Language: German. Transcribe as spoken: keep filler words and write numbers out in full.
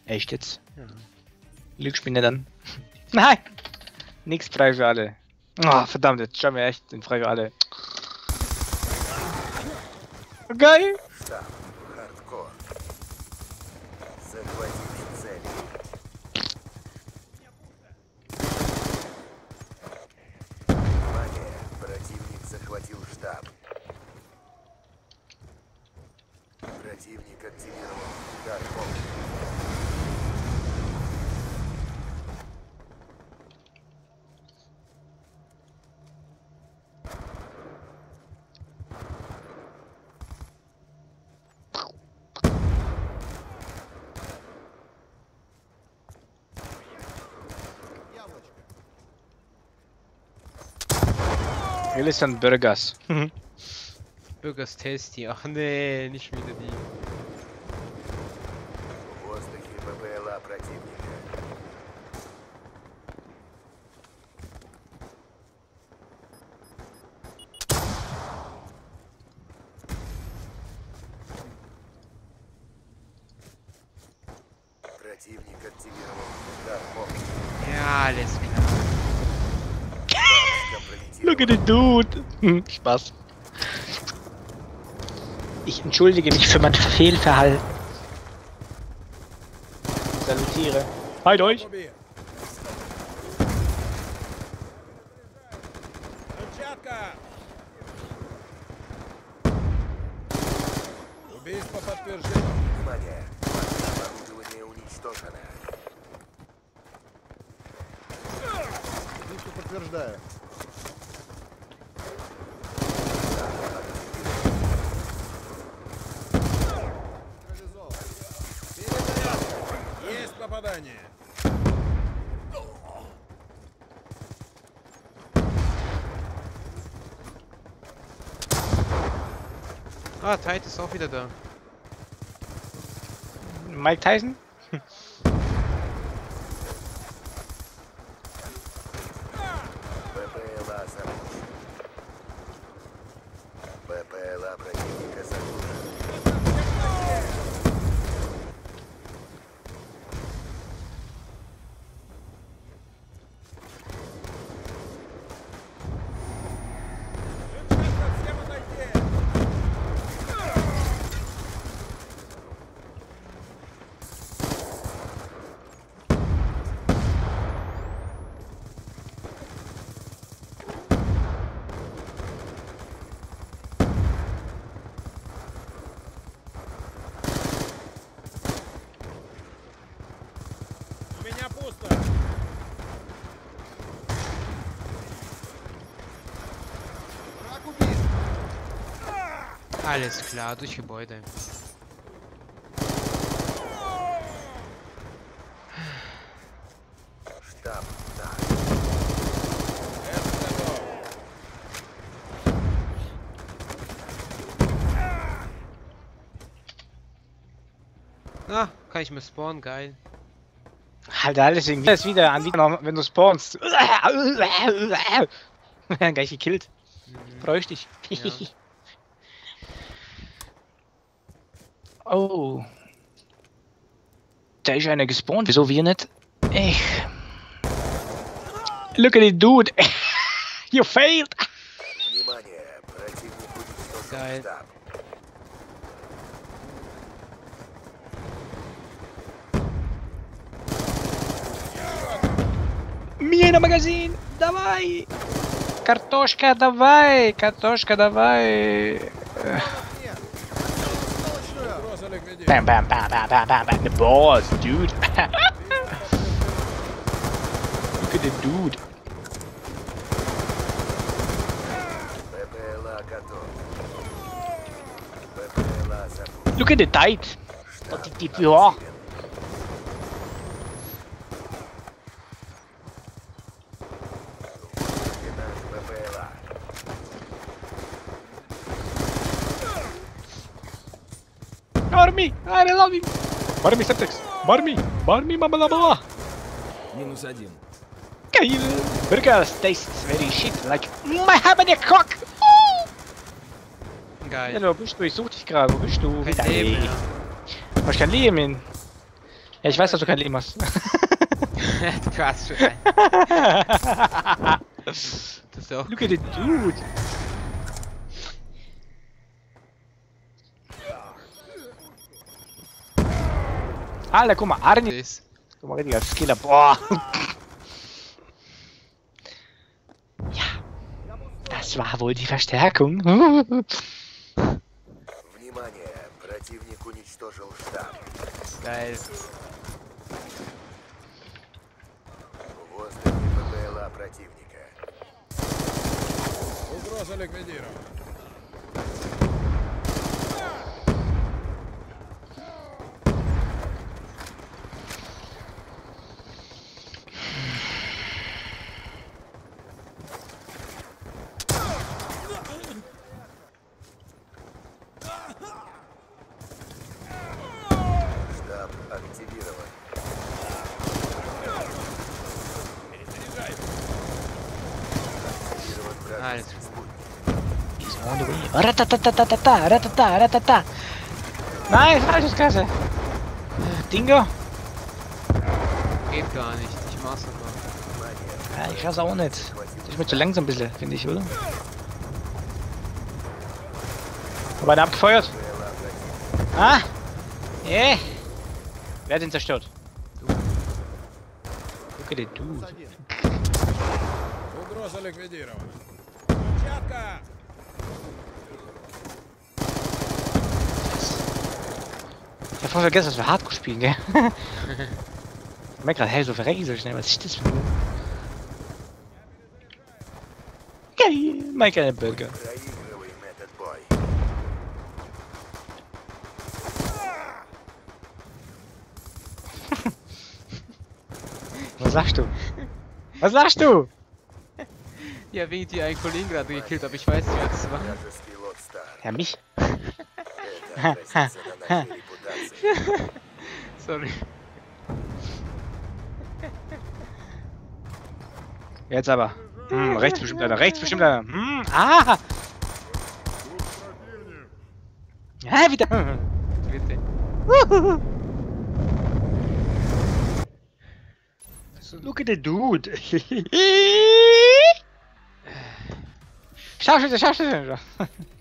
Echt jetzt? Ja. Lügst mich nicht an. Nein! Nix frei für alle. Oh, verdammt, jetzt schauen wir echt den frei für alle. Geil! Штаб. Хардкор. Захватить цель. Внимание! Противник захватил штаб. Противник активировал удар помощи. Grillis und Burgers. Burgers Tasty. Ach nee, nicht wieder die. В воздухе ППЛА противника. Противник активировал удар помощи. Ja, alles klar. Look at the dude! Hm, Spaß. Ich entschuldige mich für mein Fehlverhalten. Salutiere. Halt euch! Убийство подтверждено. Внимание! Оборудование уничтожено. Убийство подтверждаю. Реализован. Перезарядка. Есть попадание. Ah, Tide ist auch wieder da. Mike Tyson? ППЛА запущен. ППЛА противника загружен. Всем отойти. У меня пусто. Враг убит. Alles klar, durch Gebäude. Штаб. Да. Это готово. Ah, kann ich mir spawnen, geil. Alter, alles irgendwie. Das ist wieder an die, wenn du spawnst. Werden gleich gekillt. Mhm. Bräuchte ich. Ja. Oh. Da ist einer gespawnt. Wieso wir nicht? Ich. Look at it, dude. You failed. Внимание! Противник уничтожил Geil. штаб. Мина магазин. Давай. Картошка, давай. Картошка, давай. Угроза ликвидирована. Bam, bam, bam, bam, bam, bam, bam. The balls, dude. Look at the dude. ППЛА готов. ППЛА запущен. Look at the tight. Штаб Die, die, ja. активирован. Лейтенант ППЛА. Army, I love you. Barmy Septex. Barmy. Barmy, mama, mama. Минус один. Geil. Burgers tastes very shit. Like, my having a cock. Geil. Ja, wo bist du? Ich such dich gerade. Wo bist du? Kein Leben mehr. Was kein Leben. Ja, ich weiß, dass du kein Leben hast. Du hast schon. Das ist auch. Look at it, dude. Alter, guck mal, Arni. Ist. Guck mal, richtiger Skiller. Boah. Ja. Das war wohl die Verstärkung. Внимание! Противник уничтожил штаб. Geil. Возле ППЛА противника. Угроза ликвидирована. Штаб активирован. Перезаряжай. Активирован Alles. вражеский спутник. He's on the way. Ratatatatata, ratata, ratata. Nein, falsches Klasse. Dingo. Geht gar nicht. Ich mach's aber. Внимание! Ja, ich schaff's auch nicht. Ich bin zu langsam ein bisschen, finde ich, oder? Aber einer abgefeuert. ППЛА противника. Ah! Yeah! Wer hat ihn zerstört? Look at it, dude. Угроза ликвидирована. Взятка! Ich hab voll vergessen, dass wir Hardcore spielen, gell? Ich merk grad, hey, so verreck ich so schnell. Was ist das für ein... Geil! Mein kleiner Burger. Проигрываем этот бой. Was sagst du? Was sagst du? Ja, wegen dir einen Kollegen gerade gekillt, aber ich weiß nicht, wer das war. Вражеский лот стар. Ja, mich. Это отразится на нашей репутации. Sorry. Jetzt aber. Hm, rechts bestimmt einer, rechts bestimmt einer. Hm, ah! Ja, wieder. Bitte. Look at the dude. Scharfschütze, Scharfschütze.